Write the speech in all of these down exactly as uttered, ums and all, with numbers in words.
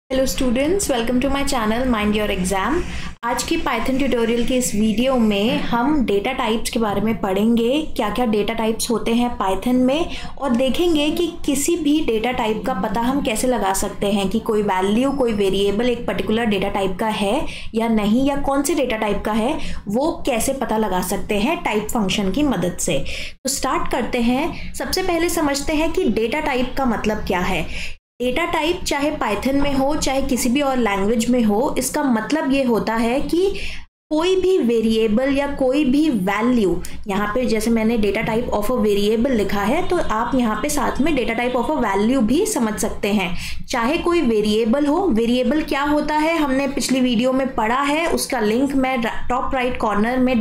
Hello students, welcome to my channel mind your exam. आज की Python tutorial के इस वीडियो में हम डेटा टाइप्स के बारे में पढ़ेंगे, क्या क्या डेटा टाइप्स होते हैं पाइथन में, और देखेंगे कि किसी भी डेटा टाइप का पता हम कैसे लगा सकते हैं कि कोई वैल्यू, कोई वेरिएबल एक पर्टिकुलर डेटा टाइप का है या नहीं, या कौन से डेटा टाइप का है वो कैसे पता लगा सकते हैं टाइप फंक्शन की मदद से। तो स्टार्ट करते हैं। सबसे पहले समझते हैं कि डेटा टाइप का मतलब क्या है। डेटा टाइप चाहे पाइथन में हो चाहे किसी भी और लैंग्वेज में हो, इसका मतलब ये होता है कि कोई भी वेरिएबल या कोई भी वैल्यू, यहाँ पे जैसे मैंने data type of a variable लिखा है तो आप यहाँ पे साथ में data type of a value भी समझ सकते हैं। चाहे कोई वेरिएबल हो, वेरिएबल क्या होता है हमने पिछली वीडियो में पढ़ा है, उसका लिंक मैं टॉप राइट कॉर्नर में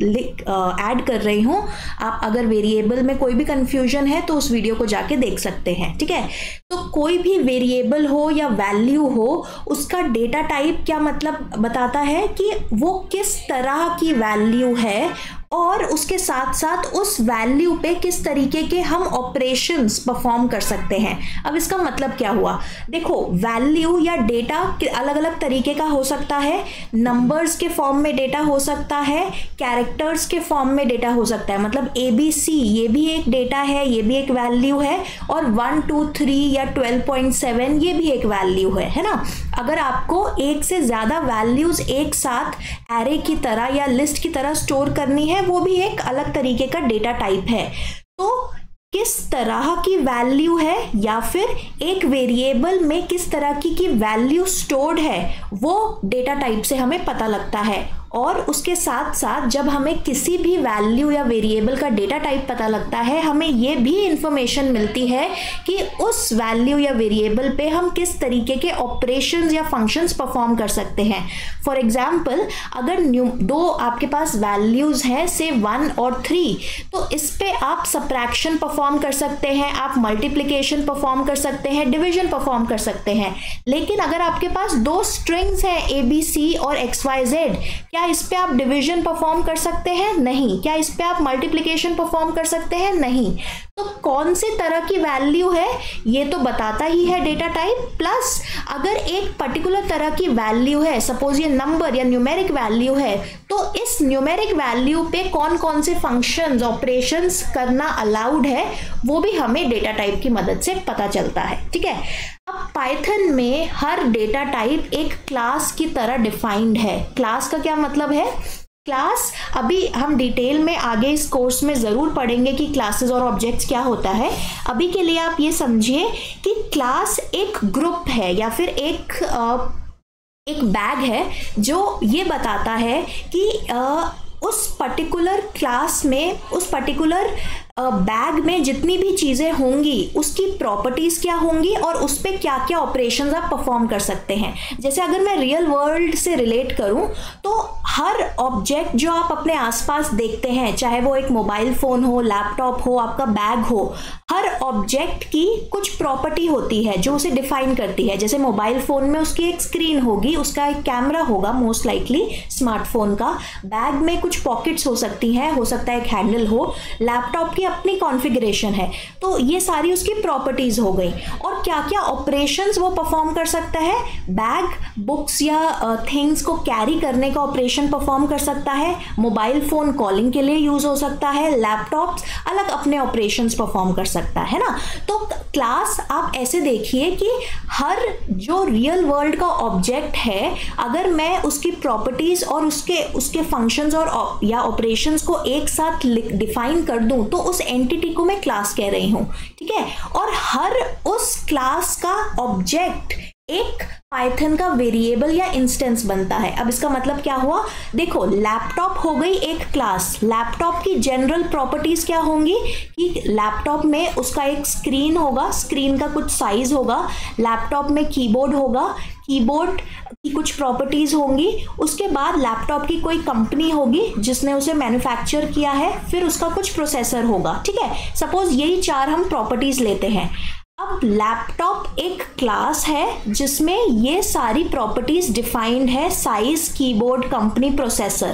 ऐड कर रही हूँ। आप अगर वेरिएबल में कोई भी कंफ्यूजन है तो उस वीडियो को जाके देख सकते हैं, ठीक है। तो कोई भी वेरिएबल हो या वैल्यू हो, उसका डेटा टाइप क्या मतलब बताता है कि वो किस तरह की वैल्यू है और उसके साथ साथ उस वैल्यू पे किस तरीके के हम ऑपरेशंस परफॉर्म कर सकते हैं। अब इसका मतलब क्या हुआ, देखो वैल्यू या डेटा अलग अलग तरीके का हो सकता है। नंबर्स के फॉर्म में डेटा हो सकता है, कैरेक्टर्स के फॉर्म में डेटा हो सकता है। मतलब ए बी सी ये भी एक डेटा है, ये भी एक वैल्यू है, और वन टू थ्री या ट्वेल्व पॉइंट सेवन ये भी एक वैल्यू है, है ना। अगर आपको एक से ज़्यादा वैल्यूज एक साथ एरे की तरह या लिस्ट की तरह स्टोर करनी है, वो भी एक अलग तरीके का डेटा टाइप है। तो किस तरह की वैल्यू है या फिर एक वेरिएबल में किस तरह की की वैल्यू स्टोर्ड है, वो डेटा टाइप से हमें पता लगता है। और उसके साथ साथ जब हमें किसी भी वैल्यू या वेरिएबल का डेटा टाइप पता लगता है, हमें ये भी इंफॉर्मेशन मिलती है कि उस वैल्यू या वेरिएबल पे हम किस तरीके के ऑपरेशंस या फंक्शंस परफॉर्म कर सकते हैं। फॉर एग्जांपल, अगर न्यू दो आपके पास वैल्यूज हैं, से वन और थ्री, तो इस पे आप सब्ट्रैक्शन परफॉर्म कर सकते हैं, आप मल्टीप्लिकेशन परफॉर्म कर सकते हैं, डिविजन परफॉर्म कर सकते हैं। लेकिन अगर आपके पास दो स्ट्रिंग्स हैं ए बी सी और एक्स वाई जेड, क्या इस पे आप डिवीजन परफॉर्म कर सकते हैं? नहीं। क्या इस पे आप मल्टीप्लिकेशन परफॉर्म कर सकते हैं? नहीं। तो कौन सी तरह की वैल्यू है ये तो बताता ही है डेटा टाइप। प्लस अगर एक पर्टिकुलर तरह की वैल्यू है, सपोज ये नंबर या न्यूमेरिक वैल्यू है, तो इस न्यूमेरिक वैल्यू पे कौन कौन से फंक्शंस, ऑपरेशंस करना अलाउड है, वो भी हमें डेटा टाइप की मदद से पता चलता है, ठीक है। अब पाइथन में हर डेटा टाइप एक क्लास की तरह डिफाइंड है। क्लास का क्या मतलब है? क्लास अभी हम डिटेल में आगे इस कोर्स में ज़रूर पढ़ेंगे कि क्लासेस और ऑब्जेक्ट्स क्या होता है। अभी के लिए आप ये समझिए कि क्लास एक ग्रुप है या फिर एक आ, एक बैग है जो ये बताता है कि आ, उस पर्टिकुलर क्लास में, उस पर्टिकुलर बैग में जितनी भी चीज़ें होंगी उसकी प्रॉपर्टीज़ क्या होंगी और उस पर क्या क्या ऑपरेशंस आप परफॉर्म कर सकते हैं। जैसे अगर मैं रियल वर्ल्ड से रिलेट करूं तो हर ऑब्जेक्ट जो आप अपने आसपास देखते हैं, चाहे वो एक मोबाइल फ़ोन हो, लैपटॉप हो, आपका बैग हो, हर ऑब्जेक्ट की कुछ प्रॉपर्टी होती है जो उसे डिफाइन करती है। जैसे मोबाइल फ़ोन में उसकी एक स्क्रीन होगी, उसका एक कैमरा होगा मोस्ट लाइकली स्मार्टफोन का, बैग में कुछ पॉकेट्स हो सकती हैं, हो सकता है एक हैंडल हो, लैपटॉप की अपनी कॉन्फ़िगरेशन है। तो ये सारी उसकी प्रॉपर्टीज हो गई। और क्या क्या ऑपरेशंस वो परफॉर्म कर सकता है, बैग बुक्स या थिंग्स को कैरी करने का ऑपरेशन परफॉर्म कर सकता है, मोबाइल फ़ोन कॉलिंग के लिए यूज़ हो सकता है, लैपटॉप्स अलग अपने ऑपरेशंस परफॉर्म कर सकता है ना। तो क्लास आप ऐसे देखिए कि हर जो रियल वर्ल्ड का ऑब्जेक्ट है, अगर मैं उसकी प्रॉपर्टीज और उसके उसके फंक्शंस और या ऑपरेशंस को एक साथ डिफाइन कर दूं तो उस एंटिटी को मैं क्लास कह रही हूं, ठीक है। और हर उस क्लास का ऑब्जेक्ट एक पाइथन का वेरिएबल या इंस्टेंस बनता है। अब इसका मतलब क्या हुआ, देखो लैपटॉप हो गई एक क्लास। लैपटॉप की जनरल प्रॉपर्टीज क्या होंगी कि लैपटॉप में उसका एक स्क्रीन होगा, स्क्रीन का कुछ साइज होगा, लैपटॉप में कीबोर्ड होगा, कीबोर्ड की कुछ प्रॉपर्टीज होंगी, उसके बाद लैपटॉप की कोई कंपनी होगी जिसने उसे मैन्युफैक्चर किया है, फिर उसका कुछ प्रोसेसर होगा, ठीक है। सपोज यही चार हम प्रॉपर्टीज लेते हैं। अब लैपटॉप एक क्लास है जिसमें ये सारी प्रॉपर्टीज डिफाइंड है, साइज, कीबोर्ड, कंपनी, प्रोसेसर।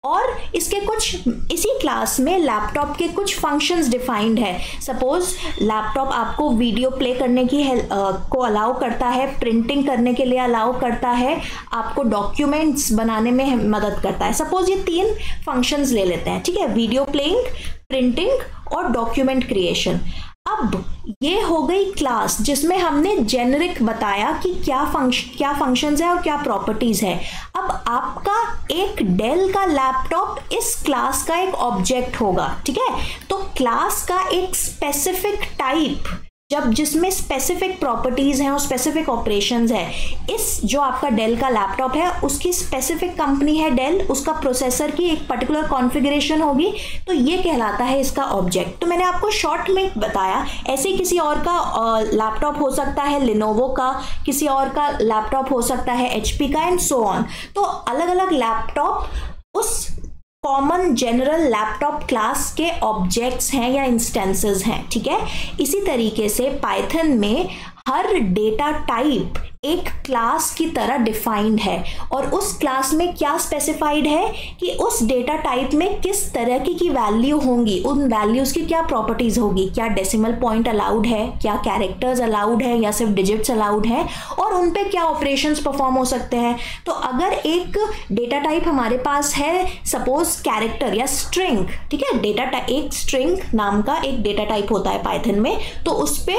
और इसके कुछ इसी क्लास में लैपटॉप के कुछ फंक्शंस डिफाइंड है। सपोज लैपटॉप आपको वीडियो प्ले करने की है, आ, को अलाउ करता है, प्रिंटिंग करने के लिए अलाउ करता है, आपको डॉक्यूमेंट्स बनाने में मदद करता है। सपोज ये तीन फंक्शंस ले लेते हैं, ठीक है, वीडियो प्लेइंग, प्रिंटिंग और डॉक्यूमेंट क्रिएशन। अब ये हो गई क्लास जिसमें हमने जेनरिक बताया कि क्या फंक्शन क्या फंक्शंस है और क्या प्रॉपर्टीज है। अब आपका एक डेल का लैपटॉप इस क्लास का एक ऑब्जेक्ट होगा, ठीक है। तो क्लास का एक स्पेसिफिक टाइप जब जिसमें स्पेसिफिक प्रॉपर्टीज हैं और स्पेसिफिक ऑपरेशंस है, इस जो आपका डेल का लैपटॉप है उसकी स्पेसिफिक कंपनी है डेल, उसका प्रोसेसर की एक पर्टिकुलर कॉन्फ़िगरेशन होगी, तो ये कहलाता है इसका ऑब्जेक्ट। तो मैंने आपको शॉर्ट में बताया, ऐसे ही किसी और का लैपटॉप हो सकता है लिनोवो का, किसी और का लैपटॉप हो सकता है एचपी का एंड सो ऑन। तो अलग अलग लैपटॉप उस कॉमन जनरल लैपटॉप क्लास के ऑब्जेक्ट्स हैं या इंस्टेंसेस हैं, ठीक है। इसी तरीके से पाइथन में हर डेटा टाइप एक क्लास की तरह डिफाइंड है और उस क्लास में क्या स्पेसिफाइड है कि उस डेटा टाइप में किस तरह की की वैल्यू होंगी, उन वैल्यूज की क्या प्रॉपर्टीज होगी, क्या डेसिमल पॉइंट अलाउड है, क्या कैरेक्टर्स अलाउड है या सिर्फ डिजिट्स अलाउड है, और उन पे क्या ऑपरेशंस परफॉर्म हो सकते हैं। तो अगर एक डेटा टाइप हमारे पास है सपोज कैरेक्टर या स्ट्रिंग, ठीक है, डेटा टाइप एक स्ट्रिंग नाम का एक डेटा टाइप होता है पाइथन में, तो उस पे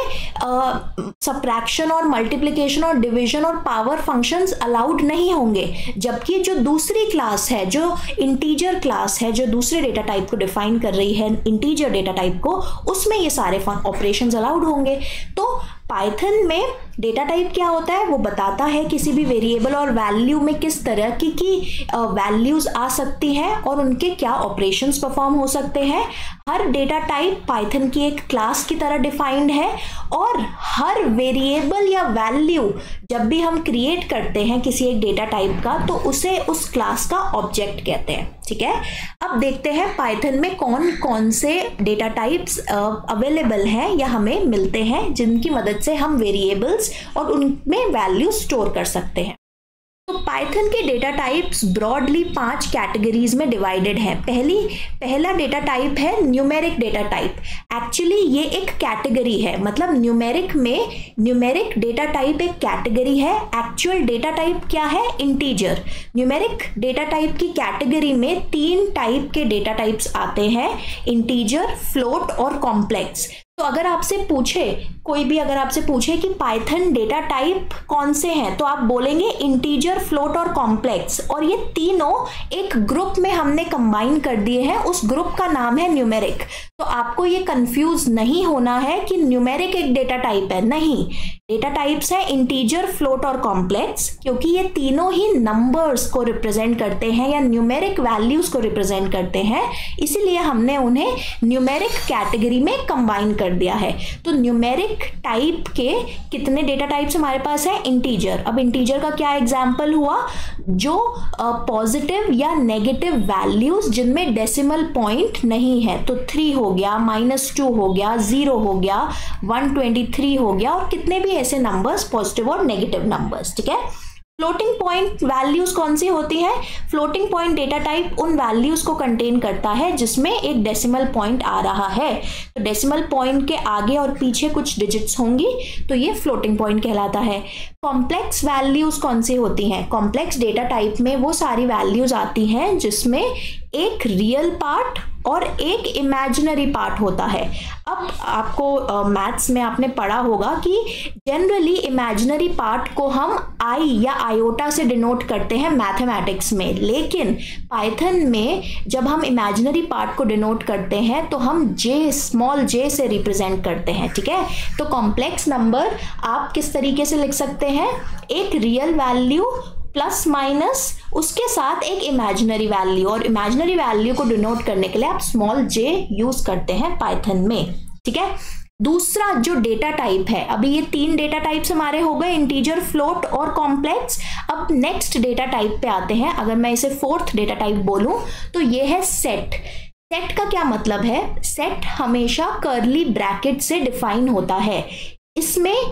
सब्ट्रैक्शन और मल्टीप्लिकेशन और डिवीजन और पावर फंक्शंस अलाउड नहीं होंगे। जबकि जो दूसरी क्लास है, जो इंटीजर क्लास है, जो दूसरे डेटा टाइप को डिफाइन कर रही है, इंटीजर डेटा टाइप को, उसमें ये सारे ऑपरेशंस अलाउड होंगे। तो पाइथन में डेटा टाइप क्या होता है, वो बताता है किसी भी वेरिएबल और वैल्यू में किस तरह की की वैल्यूज आ सकती हैं और उनके क्या ऑपरेशंस परफॉर्म हो सकते हैं। हर डेटा टाइप पाइथन की एक क्लास की तरह डिफाइंड है और हर वेरिएबल या वैल्यू जब भी हम क्रिएट करते हैं किसी एक डेटा टाइप का, तो उसे उस क्लास का ऑब्जेक्ट कहते हैं, ठीक है। अब देखते हैं पाइथन में कौन कौन से डेटा टाइप्स अवेलेबल हैं या हमें मिलते हैं जिनकी मदद से हम वेरिएबल्स और उनमें वैल्यू स्टोर कर सकते हैं। तो पाइथन के डेटा टाइप्स ब्रॉडली पांच कैटेगरीज में डिवाइडेड है। पहली पहला डेटा टाइप है न्यूमेरिक डेटा टाइप। एक्चुअली ये एक कैटेगरी है, मतलब न्यूमेरिक में न्यूमेरिक डेटा टाइप एक कैटेगरी है। एक्चुअल डेटा टाइप क्या है, इंटीजर। न्यूमेरिक डेटा टाइप की कैटेगरी में तीन टाइप के डेटा टाइप्स आते हैं, इंटीजर, फ्लोट और कॉम्प्लेक्स। तो अगर आपसे पूछे कोई भी अगर आपसे पूछे कि पाइथन डेटा टाइप कौन से हैं, तो आप बोलेंगे इंटीजर, फ्लोट और कॉम्प्लेक्स, और ये तीनों एक ग्रुप में हमने कंबाइन कर दिए हैं, उस ग्रुप का नाम है न्यूमेरिक। तो आपको ये कंफ्यूज नहीं होना है कि न्यूमेरिक एक डेटा टाइप है, नहीं, डेटा टाइप्स है इंटीजर, फ्लोट और कॉम्प्लेक्स, क्योंकि ये तीनों ही नंबर्स को रिप्रेजेंट करते हैं या न्यूमेरिक वैल्यूज को रिप्रेजेंट करते हैं, इसीलिए हमने उन्हें न्यूमेरिक कैटेगरी में कंबाइन कर दिया है। तो न्यूमेरिक टाइप के कितने डेटा टाइप्स हमारे पास है, इंटीजर। अब इंटीजर का क्या एग्जांपल हुआ, जो पॉजिटिव या नेगेटिव वैल्यूज जिनमें डेसिमल पॉइंट नहीं है, तो थ्री हो गया, माइनस टू हो गया, जीरो हो गया, वन ट्वेंटी थ्री हो गया, और कितने भी ऐसे नंबर्स पॉजिटिव और नेगेटिव नंबर्स, ठीक है। फ्लोटिंग पॉइंट वैल्यूज कौन सी होती हैं, फ्लोटिंग पॉइंट डेटा टाइप उन वैल्यूज को कंटेन करता है जिसमें एक डेसिमल पॉइंट आ रहा है। तो डेसिमल पॉइंट के आगे और पीछे कुछ डिजिट्स होंगी, तो ये फ्लोटिंग पॉइंट कहलाता है। कॉम्प्लेक्स वैल्यूज कौन सी होती हैं, कॉम्प्लेक्स डेटा टाइप में वो सारी वैल्यूज आती हैं जिसमें एक रियल पार्ट और एक इमेजिनरी पार्ट होता है। अब आपको मैथ्स uh, में आपने पढ़ा होगा कि जनरली इमेजिनरी पार्ट को हम आई या आयोटा से डिनोट करते हैं मैथमेटिक्स में, लेकिन पाइथन में जब हम इमेजिनरी पार्ट को डिनोट करते हैं तो हम जे, स्मॉल जे से रिप्रेजेंट करते हैं, ठीक है। तो कॉम्प्लेक्स नंबर आप किस तरीके से लिख सकते हैं, एक रियल वैल्यू प्लस माइनस उसके साथ एक इमेजिनरी वैल्यू, और इमेजिनरी वैल्यू को डिनोट करने के लिए आप स्मॉल जे यूज करते हैं पाइथन में, ठीक है। दूसरा जो डेटा टाइप है, अभी ये तीन डेटा टाइप्स हमारे हो गए, इंटीजर, फ्लोट और कॉम्प्लेक्स। अब नेक्स्ट डेटा टाइप पे आते हैं। अगर मैं इसे फोर्थ डेटा टाइप बोलूं तो ये है सेट। सेट का क्या मतलब है, सेट हमेशा कर्ली ब्रैकेट से डिफाइन होता है। इसमें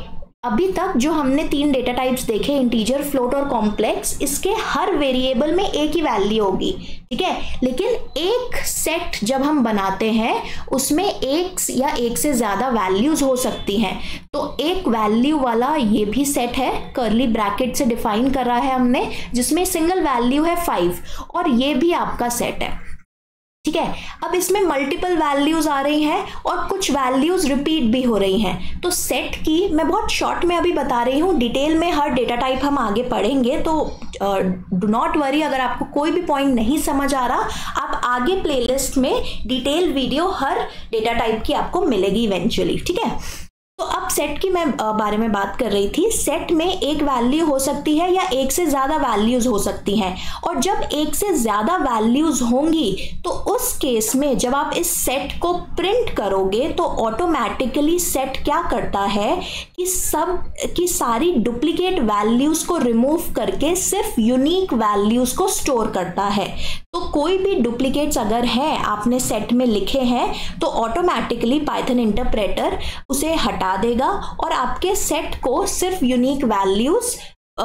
अभी तक जो हमने तीन डेटा टाइप्स देखे, इंटीजर, फ्लोट और कॉम्प्लेक्स, इसके हर वेरिएबल में एक ही वैल्यू होगी, ठीक है। लेकिन एक सेट जब हम बनाते हैं उसमें एक या एक से ज्यादा वैल्यूज हो सकती हैं। तो एक वैल्यू वाला ये भी सेट है, कर्ली ब्रैकेट से डिफाइन कर रहा है हमने, जिसमें सिंगल वैल्यू है फाइव, और ये भी आपका सेट है, ठीक है। अब इसमें मल्टीपल वैल्यूज आ रही हैं और कुछ वैल्यूज रिपीट भी हो रही हैं। तो सेट की मैं बहुत शॉर्ट में अभी बता रही हूँ, डिटेल में हर डेटा टाइप हम आगे पढ़ेंगे, तो डू नॉट वरी। अगर आपको कोई भी पॉइंट नहीं समझ आ रहा, आप आगे प्लेलिस्ट में डिटेल वीडियो हर डेटा टाइप की आपको मिलेगी इवेंचुअली, ठीक है। तो अब सेट की मैं बारे में बात कर रही थी। सेट में एक वैल्यू हो सकती है या एक से ज्यादा वैल्यूज हो सकती हैं, और जब एक से ज्यादा वैल्यूज होंगी तो उस केस में जब आप इस सेट को प्रिंट करोगे तो ऑटोमेटिकली सेट क्या करता है कि सब की सारी डुप्लीकेट वैल्यूज को रिमूव करके सिर्फ यूनिक वैल्यूज को स्टोर करता है। तो कोई भी डुप्लीकेट्स अगर है आपने सेट में लिखे हैं तो ऑटोमेटिकली पाइथन इंटरप्रेटर उसे हटा देगा और आपके सेट को सिर्फ यूनिक वैल्यूज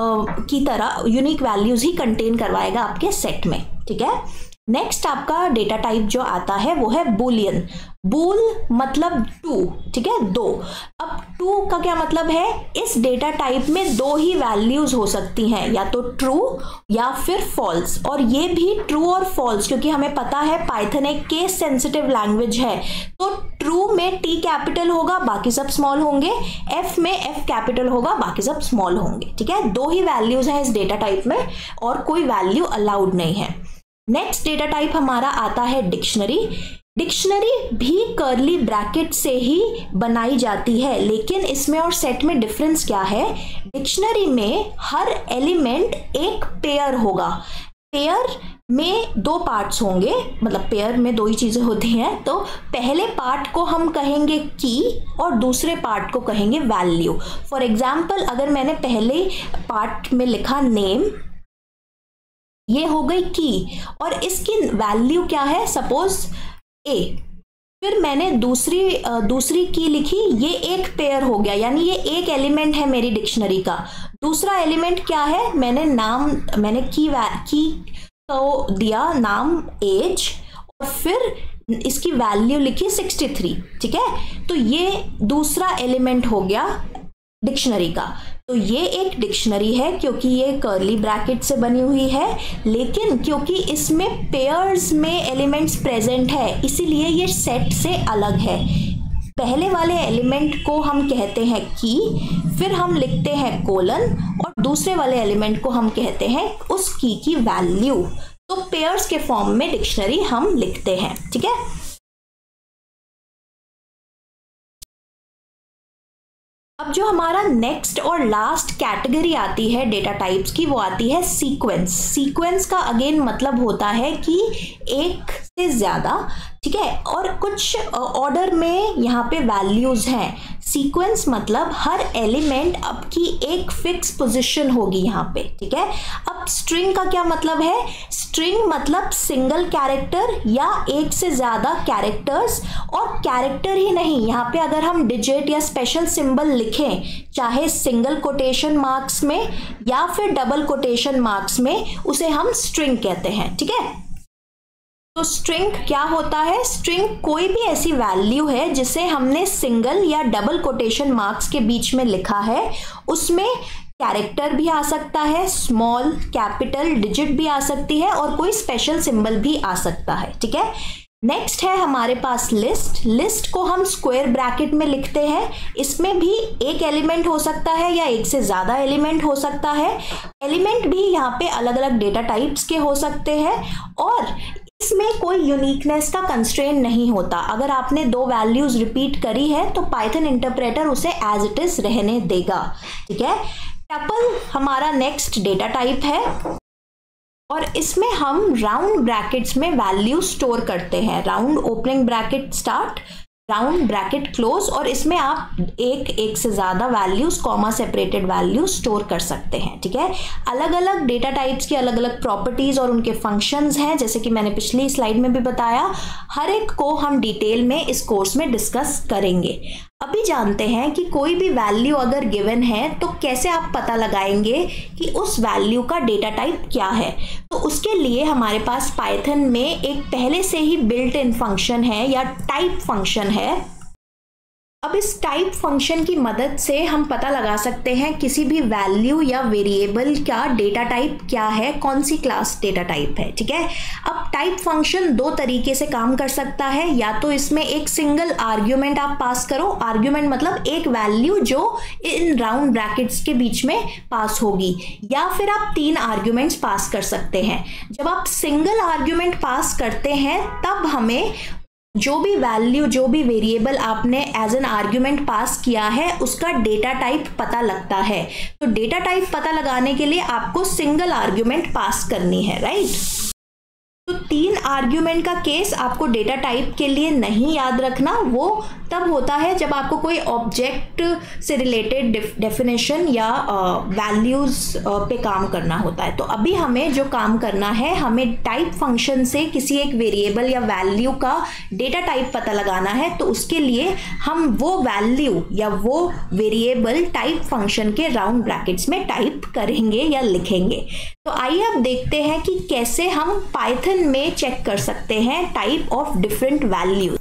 की तरह यूनिक वैल्यूज ही कंटेन करवाएगा आपके सेट में, ठीक है। नेक्स्ट आपका डेटा टाइप जो आता है वो है बूलियन। बूल मतलब टू, ठीक है, दो। अब टू का क्या मतलब है, इस डेटा टाइप में दो ही वैल्यूज हो सकती हैं, या तो ट्रू या फिर फॉल्स। और ये भी ट्रू और फॉल्स, क्योंकि हमें पता है पाइथन एक केस सेंसिटिव लैंग्वेज है, तो ट्रू में टी कैपिटल होगा, बाकी सब स्मॉल होंगे, एफ में एफ कैपिटल होगा, बाकी सब स्मॉल होंगे, ठीक है। दो ही वैल्यूज हैं इस डेटा टाइप में और कोई वैल्यू अलाउड नहीं है। नेक्स्ट डेटा टाइप हमारा आता है डिक्शनरी। डिक्शनरी भी कर्ली ब्रैकेट से ही बनाई जाती है, लेकिन इसमें और सेट में डिफरेंस क्या है। डिक्शनरी में हर एलिमेंट एक पेयर होगा। पेयर में दो पार्ट्स होंगे, मतलब पेयर में दो ही चीजें होती हैं। तो पहले पार्ट को हम कहेंगे की और दूसरे पार्ट को कहेंगे वैल्यू। फॉर एग्जाम्पल, अगर मैंने पहले पार्ट में लिखा नेम, ये हो गई की, और इसकी वैल्यू क्या है, सपोज ए। फिर मैंने दूसरी दूसरी की लिखी, ये एक पेयर हो गया, यानी ये एक एलिमेंट है मेरी डिक्शनरी का। दूसरा एलिमेंट क्या है, मैंने नाम मैंने की की को दिया नाम एज, और फिर इसकी वैल्यू लिखी सिक्सटी थ्री, ठीक है। तो ये दूसरा एलिमेंट हो गया डिक्शनरी का। तो ये एक डिक्शनरी है क्योंकि ये कर्ली ब्रैकेट से बनी हुई है, लेकिन क्योंकि इसमें पेयर्स में एलिमेंट्स प्रेजेंट है इसीलिए ये सेट से अलग है। पहले वाले एलिमेंट को हम कहते हैं की, फिर हम लिखते हैं कोलन, और दूसरे वाले एलिमेंट को हम कहते हैं उस की की वैल्यू। तो पेयर्स के फॉर्म में डिक्शनरी हम लिखते हैं, ठीक है। अब जो हमारा नेक्स्ट और लास्ट कैटेगरी आती है डेटा टाइप्स की, वो आती है सीक्वेंस। सीक्वेंस का अगेन मतलब होता है कि एक से ज्यादा, ठीक है, और कुछ ऑर्डर में यहाँ पे वैल्यूज हैं। सीक्वेंस मतलब हर एलिमेंट अब की एक फिक्स पोजीशन होगी यहाँ पे, ठीक है। अब स्ट्रिंग का क्या मतलब है, स्ट्रिंग मतलब सिंगल कैरेक्टर या एक से ज्यादा कैरेक्टर्स, और कैरेक्टर ही नहीं, यहाँ पे अगर हम डिजिट या स्पेशल सिंबल लिखें, चाहे सिंगल कोटेशन मार्क्स में या फिर डबल कोटेशन मार्क्स में, उसे हम स्ट्रिंग कहते हैं, ठीक है। तो स्ट्रिंग क्या होता है, स्ट्रिंग कोई भी ऐसी वैल्यू है जिसे हमने सिंगल या डबल कोटेशन मार्क्स के बीच में लिखा है। उसमें कैरेक्टर भी आ सकता है, स्मॉल, कैपिटल, डिजिट भी आ सकती है, और कोई स्पेशल सिंबल भी आ सकता है, ठीक है। नेक्स्ट है हमारे पास लिस्ट। लिस्ट को हम स्क्वायर ब्रैकेट में लिखते हैं। इसमें भी एक एलिमेंट हो सकता है या एक से ज्यादा एलिमेंट हो सकता है। एलिमेंट भी यहाँ पे अलग अलग डेटा टाइप्स के हो सकते हैं, और इसमें कोई यूनिकनेस का कंस्ट्रेंट नहीं होता। अगर आपने दो वैल्यूज रिपीट करी है तो पाइथन इंटरप्रेटर उसे एज इट इज रहने देगा, ठीक है। टपल हमारा नेक्स्ट डेटा टाइप है, और इसमें हम राउंड ब्रैकेट्स में वैल्यू स्टोर करते हैं। Round opening bracket start, round bracket close, और इसमें आप एक एक से ज़्यादा values comma separated values store कर सकते हैं। ठीक है, अलग अलग डेटा टाइप्स की अलग अलग प्रॉपर्टीज और उनके फंक्शंस हैं, जैसे कि मैंने पिछली स्लाइड में भी बताया। हर एक को हम डिटेल में इस कोर्स में डिस्कस करेंगे। अभी जानते हैं कि कोई भी वैल्यू अगर गिवन है तो कैसे आप पता लगाएंगे कि उस वैल्यू का डेटा टाइप क्या है। तो उसके लिए हमारे पास पाइथन में एक पहले से ही बिल्ट इन फंक्शन है या टाइप फंक्शन है। अब इस टाइप फंक्शन की मदद से हम पता लगा सकते हैं किसी भी वैल्यू या वेरिएबल का डेटा टाइप क्या है, कौन सी क्लास डेटा टाइप है। ठीक है, अब टाइप फंक्शन दो तरीके से काम कर सकता है। या तो इसमें एक सिंगल आर्ग्यूमेंट आप पास करो, आर्ग्यूमेंट मतलब एक वैल्यू जो इन राउंड ब्रैकेट्स के बीच में पास होगी, या फिर आप तीन आर्ग्यूमेंट्स पास कर सकते हैं। जब आप सिंगल आर्ग्यूमेंट पास करते हैं तब हमें जो भी वैल्यू, जो भी वेरिएबल आपने एज एन आर्ग्यूमेंट पास किया है उसका डेटा टाइप पता लगता है। तो डेटा टाइप पता लगाने के लिए आपको सिंगल आर्ग्यूमेंट पास करनी है, राइट। तो तीन आर्ग्यूमेंट का केस आपको डेटा टाइप के लिए नहीं याद रखना, वो तब होता है जब आपको कोई ऑब्जेक्ट से रिलेटेड डेफिनेशन या वैल्यूज uh, uh, पे काम करना होता है। तो अभी हमें जो काम करना है, हमें टाइप फंक्शन से किसी एक वेरिएबल या वैल्यू का डेटा टाइप पता लगाना है। तो उसके लिए हम वो वैल्यू या वो वेरिएबल टाइप फंक्शन के राउंड ब्रैकेट्स में टाइप करेंगे या लिखेंगे। तो आइए अब देखते हैं कि कैसे हम पाइथन में चेक कर सकते हैं टाइप ऑफ डिफरेंट वैल्यूज।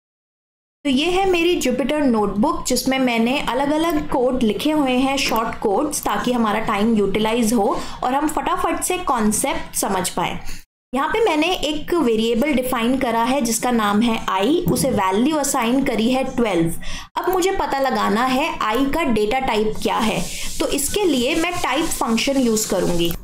तो ये है मेरी जुपिटर नोटबुक जिसमें मैंने अलग अलग कोड लिखे हुए हैं, शॉर्ट कोड्स, ताकि हमारा टाइम यूटिलाइज हो और हम फटाफट से कॉन्सेप्ट समझ पाए। यहाँ पे मैंने एक वेरिएबल डिफाइन करा है जिसका नाम है आई, उसे वैल्यू असाइन करी है ट्वेल्व। अब मुझे पता लगाना है आई का डेटा टाइप क्या है। तो इसके लिए मैं टाइप फंक्शन यूज करूंगी।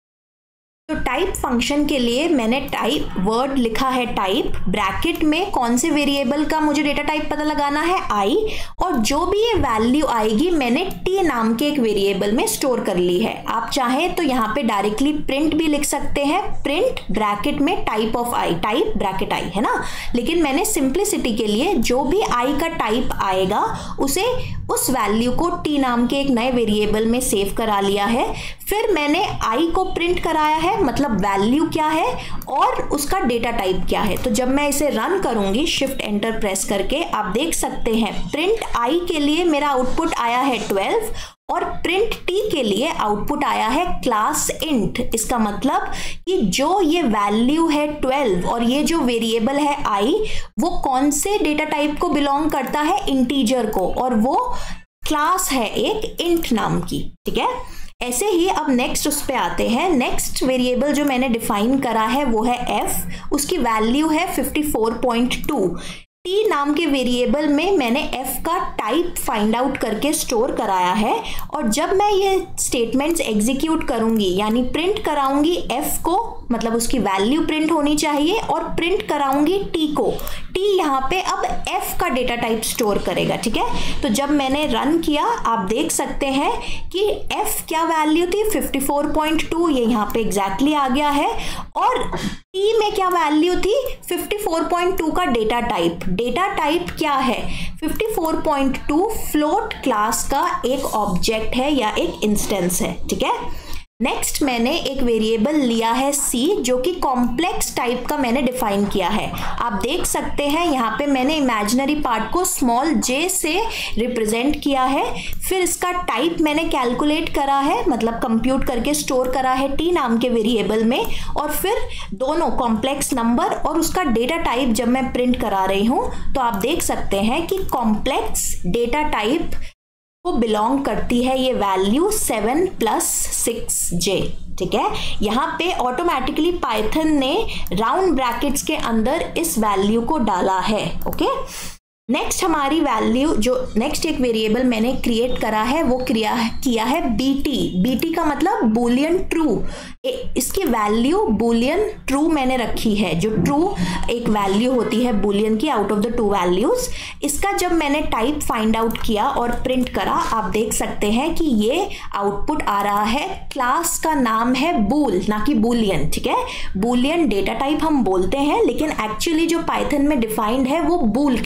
तो टाइप फंक्शन के लिए मैंने टाइप वर्ड लिखा है टाइप, ब्रैकेट में कौन से वेरिएबल का मुझे डेटा टाइप पता लगाना है आई, और जो भी ये वैल्यू आएगी मैंने टी नाम के एक वेरिएबल में स्टोर कर ली है। आप चाहें तो यहाँ पे डायरेक्टली प्रिंट भी लिख सकते हैं, प्रिंट ब्रैकेट में type of i, type bracket i, है ना। लेकिन मैंने सिंप्लिसिटी के लिए जो भी आई का टाइप आएगा उसे उस वैल्यू को टी नाम के एक नए वेरिएबल में सेव करा लिया है। फिर मैंने आई को प्रिंट कराया है, मतलब वैल्यू क्या है और उसका डेटा टाइप क्या है। तो जब मैं इसे रन करूंगी शिफ्ट एंटर प्रेस करके, आप देख सकते हैं प्रिंट आई के लिए मेरा आउटपुट आया है ट्वेल्व और प्रिंट टी के लिए आउटपुट आया है क्लास इंट। इसका मतलब कि जो ये वैल्यू है ट्वेल्व और ये जो वेरिएबल है आई, वो कौन से डेटा टाइप को बिलोंग करता है, इंटीजर को, और वो क्लास है एक इंट नाम की। ठीक है, ऐसे ही अब नेक्स्ट उस पे आते हैं। नेक्स्ट वेरिएबल जो मैंने डिफाइन करा है वो है f, उसकी वैल्यू है fifty four point two. T नाम के वेरिएबल में मैंने f का टाइप फाइंड आउट करके स्टोर कराया है, और जब मैं ये स्टेटमेंट्स एग्जीक्यूट करूंगी यानी प्रिंट कराऊंगी f को, मतलब उसकी वैल्यू प्रिंट होनी चाहिए, और प्रिंट कराऊंगी t को, t यहाँ पे अब f का डेटा टाइप स्टोर करेगा। ठीक है, तो जब मैंने रन किया आप देख सकते हैं कि f क्या वैल्यू थी फिफ्टी फोर पॉइंट टू, ये यहाँ पे एग्जैक्टली आ गया है, और t में क्या वैल्यू थी फिफ्टी फोर पॉइंट टू का डेटा टाइप। डेटा टाइप क्या है, fifty four point two float class का एक ऑब्जेक्ट है या एक इंस्टेंस है। ठीक है, नेक्स्ट मैंने एक वेरिएबल लिया है c जो कि कॉम्प्लेक्स टाइप का मैंने डिफाइन किया है। आप देख सकते हैं यहाँ पे मैंने इमेजिनरी पार्ट को स्मॉल j से रिप्रेजेंट किया है। फिर इसका टाइप मैंने कैलकुलेट करा है, मतलब कंप्यूट करके स्टोर करा है t नाम के वेरिएबल में, और फिर दोनों कॉम्प्लेक्स नंबर और उसका डेटा टाइप जब मैं प्रिंट करा रही हूँ तो आप देख सकते हैं कि कॉम्प्लेक्स डेटा टाइप को बिलोंग करती है ये value seven plus six j. ठीक है, यहाँ पे ऑटोमेटिकली पाइथन ने राउंड ब्रैकेट्स के अंदर इस वैल्यू को डाला है। ओके, नेक्स्ट हमारी वैल्यू जो नेक्स्ट एक वेरिएबल मैंने क्रिएट करा है वो क्रिया किया है बीटी। बीटी का मतलब बुलियन ट्रू, इसकी वैल्यू बुलियन ट्रू मैंने रखी है। जो ट्रू एक वैल्यू होती है बुलियन की out of the two values, इसका जब मैंने टाइप फाइंड आउट किया और प्रिंट करा आप देख सकते हैं कि ये आउटपुट आ रहा है। क्लास का नाम है बूल, ना कि बुलियन। ठीक है, बुलियन डेटा टाइप हम बोलते हैं लेकिन एक्चुअली जो पाइथन में डिफाइंड है वो बूल क्लास है।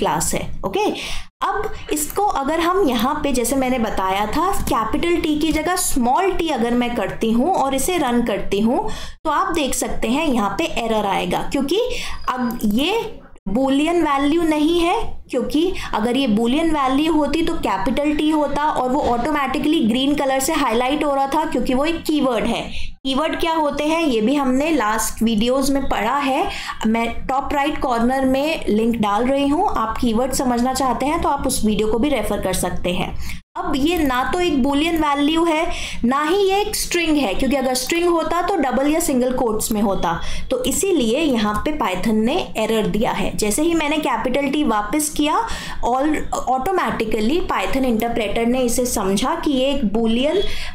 ओके। अब इसको अगर हम यहाँ पे जैसे मैंने बताया था कैपिटल टी की जगह स्मॉल टी अगर मैं करती हूँ और इसे रन करती हूँ तो आप देख सकते हैं यहाँ पे एरर आएगा, क्योंकि अब ये बूलियन वैल्यू नहीं है, क्योंकि अगर ये बूलियन वैल्यू होती तो कैपिटल टी होता और वो ऑटोमेटिकली ग्रीन कलर से हाईलाइट हो रहा था, क्योंकि वो एक कीवर्ड है। कीवर्ड क्या होते हैं ये भी हमने लास्ट वीडियोस में पढ़ा है, मैं टॉप राइट कॉर्नर में लिंक डाल रही हूँ, आप कीवर्ड समझना चाहते हैं तो आप उस वीडियो को भी रेफर कर सकते हैं। अब ये ना तो एक बूलियन वैल्यू है ना ही ये एक स्ट्रिंग है, क्योंकि अगर स्ट्रिंग होता तो डबल या सिंगल कोट्स में होता, तो इसीलिए यहाँ पे पाइथन ने एरर दिया है। जैसे ही मैंने कैपिटल टी वापस किया ऑल ऑटोमेटिकली पाइथन इंटरप्रेटर ने इसे समझा कि ये एक बूलियन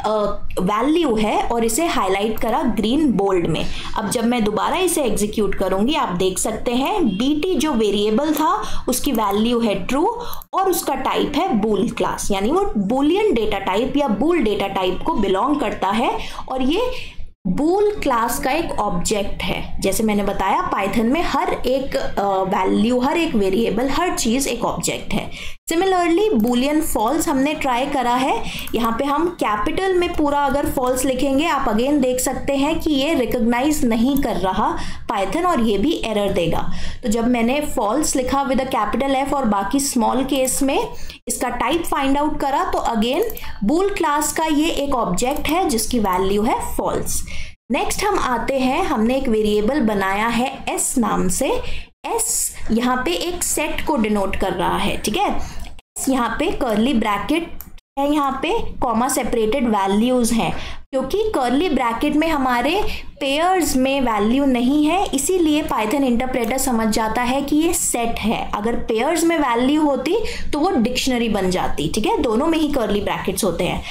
वैल्यू है और इसे हाईलाइट करा ग्रीन बोल्ड में। अब जब मैं दोबारा इसे एग्जीक्यूट करूंगी आप देख सकते हैं बीटी जो वेरिएबल था उसकी वैल्यू है ट्रू और उसका टाइप है बूल क्लास, यानी वो बूलियन डेटा टाइप या बूल डेटा टाइप को बिलोंग करता है और ये बूल क्लास का एक ऑब्जेक्ट है। जैसे मैंने बताया पाइथन में हर एक वैल्यू हर एक वेरिएबल हर चीज एक ऑब्जेक्ट है। सिमिलरली बूलियन फॉल्स हमने ट्राई करा है, यहाँ पे हम कैपिटल में पूरा अगर फॉल्स लिखेंगे आप अगेन देख सकते हैं कि ये रिकॉग्नाइज नहीं कर रहा पाइथन और ये भी एरर देगा। तो जब मैंने फॉल्स लिखा विद अ कैपिटल एफ और बाकी स्मॉल केस में इसका टाइप फाइंड आउट करा तो अगेन बूल क्लास का ये एक ऑब्जेक्ट है जिसकी वैल्यू है फॉल्स। नेक्स्ट हम आते हैं, हमने एक वेरिएबल बनाया है एस नाम से। एस यहाँ पे एक सेट को डिनोट कर रहा है, ठीक है। एस यहाँ पे कर्ली ब्रैकेट है, यहाँ पे कॉमा सेपरेटेड वैल्यूज हैं, क्योंकि कर्ली ब्रैकेट में हमारे पेयर्स में वैल्यू नहीं है इसीलिए पाइथन इंटरप्रेटर समझ जाता है कि ये सेट है। अगर पेयर्स में वैल्यू होती तो वो डिक्शनरी बन जाती, ठीक है, दोनों में ही कर्ली ब्रैकेट्स होते हैं।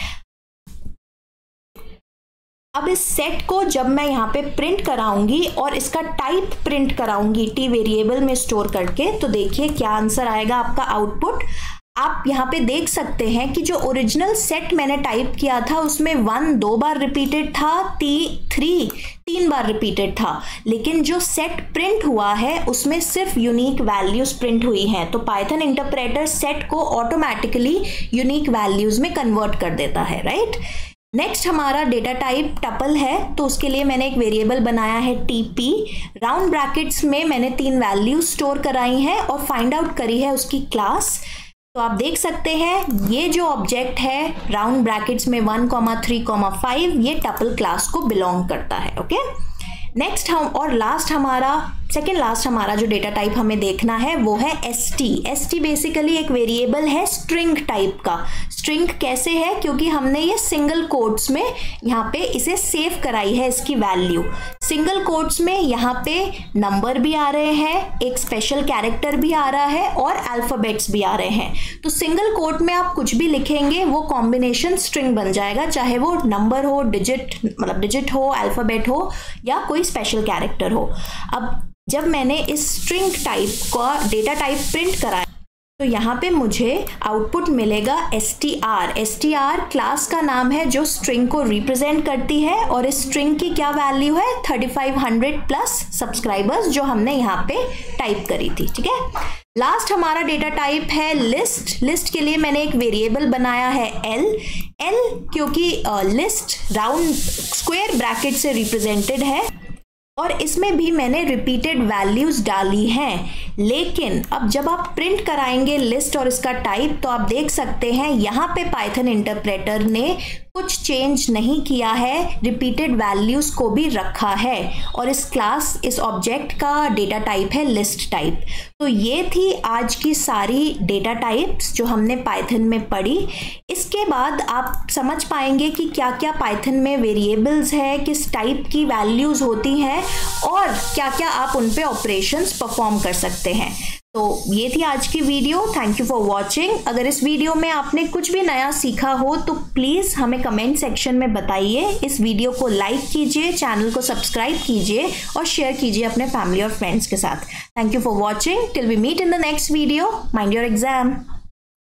अब इस सेट को जब मैं यहाँ पे प्रिंट कराऊंगी और इसका टाइप प्रिंट कराऊंगी टी वेरिएबल में स्टोर करके, तो देखिए क्या आंसर आएगा आपका आउटपुट। आप यहाँ पे देख सकते हैं कि जो ओरिजिनल सेट मैंने टाइप किया था उसमें वन दो बार रिपीटेड था, ती थ्री तीन बार रिपीटेड था, लेकिन जो सेट प्रिंट हुआ है उसमें सिर्फ यूनिक वैल्यूज प्रिंट हुई हैं। तो पाइथन इंटरप्रेटर सेट को ऑटोमेटिकली यूनिक वैल्यूज में कन्वर्ट कर देता है, राइट। नेक्स्ट हमारा डेटा टाइप टपल है, तो उसके लिए मैंने एक वेरिएबल बनाया है टीपी। राउंड ब्रैकेट्स में मैंने तीन वैल्यूज स्टोर कराई हैं और फाइंड आउट करी है उसकी क्लास। तो आप देख सकते हैं ये जो ऑब्जेक्ट है राउंड ब्रैकेट्स में one comma three comma five ये टपल क्लास को बिलोंग करता है, ओके। नेक्स्ट हम और लास्ट हमारा सेकेंड लास्ट हमारा जो डेटा टाइप हमें देखना है वो है S T. S T basically एक वेरिएबल है स्ट्रिंग टाइप का। स्ट्रिंग कैसे है, क्योंकि हमने ये सिंगल कोट्स में यहाँ पे इसे सेव कराई है इसकी वैल्यू। सिंगल कोट्स में यहाँ पे नंबर भी आ रहे हैं, एक स्पेशल कैरेक्टर भी आ रहा है और अल्फाबेट्स भी आ रहे हैं। तो सिंगल कोट में आप कुछ भी लिखेंगे वो कॉम्बिनेशन स्ट्रिंग बन जाएगा, चाहे वो नंबर हो, डिजिट मतलब डिजिट हो, अल्फाबेट हो या कोई स्पेशल कैरेक्टर हो। अब जब मैंने इस स्ट्रिंग टाइप का डेटा टाइप प्रिंट कराया तो यहाँ पे मुझे आउटपुट मिलेगा S T R. S T R class का नाम है जो स्ट्रिंग को रिप्रेजेंट करती है और इस स्ट्रिंग की क्या वैल्यू है thirty five hundred plus subscribers जो हमने यहाँ पे टाइप करी थी, ठीक है। लास्ट हमारा डेटा टाइप है लिस्ट। लिस्ट के लिए मैंने एक वेरिएबल बनाया है एल। एल क्योंकि लिस्ट राउंड स्क्वायर ब्रैकेट से रिप्रेजेंटेड है और इसमें भी मैंने रिपीटेड वैल्यूज डाली हैं, लेकिन अब जब आप प्रिंट कराएंगे लिस्ट और इसका टाइप तो आप देख सकते हैं यहाँ पे पाइथन इंटरप्रेटर ने कुछ चेंज नहीं किया है, रिपीटेड वैल्यूज को भी रखा है और इस क्लास इस ऑब्जेक्ट का डेटा टाइप है लिस्ट टाइप। तो ये थी आज की सारी डेटा टाइप्स जो हमने पाइथन में पढ़ी। इसके बाद आप समझ पाएंगे कि क्या क्या पाइथन में वेरिएबल्स है, किस टाइप की वैल्यूज होती हैं और क्या क्या आप उन पे ऑपरेशंस परफॉर्म कर सकते हैं। तो ये थी आज की video. Thank you for watching. अगर इस वीडियो में आपने कुछ भी नया सीखा हो तो प्लीज़ हमें कमेंट सेक्शन में बताइए। इस वीडियो को लाइक कीजिए, चैनल को सब्सक्राइब कीजिए और शेयर कीजिए अपने फैमिली और फ्रेंड्स के साथ। Thank you for watching. Till we meet in the next video. Mind your exam.